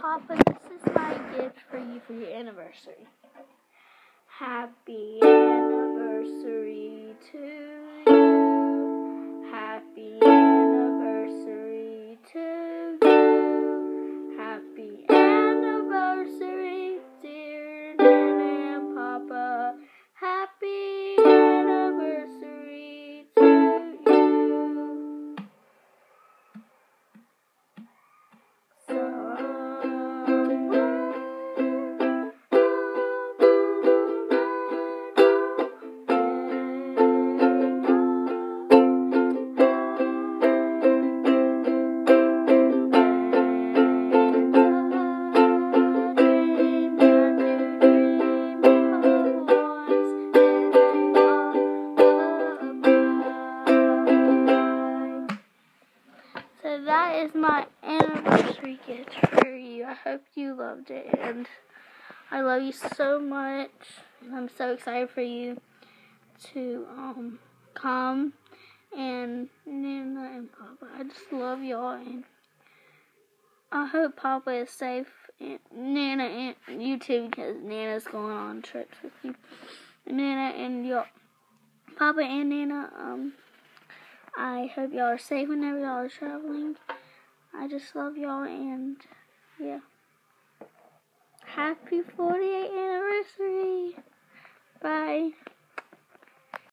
Papa, this is my gift for you for your anniversary. Happy anniversary to you. Happy anniversary to you. Happy anniversary, dear Nana and Papa. Happy anniversary to you. So that is my anniversary gift for you. I hope you loved it, and I love you so much. And I'm so excited for you to come, and Nana and Papa. I just love y'all, and I hope Papa is safe, and Nana and you too, because Nana's going on trips with you. Nana and y'all, Papa and Nana, I hope y'all are safe whenever y'all are traveling. I just love y'all, and yeah. Happy 48th anniversary. Bye.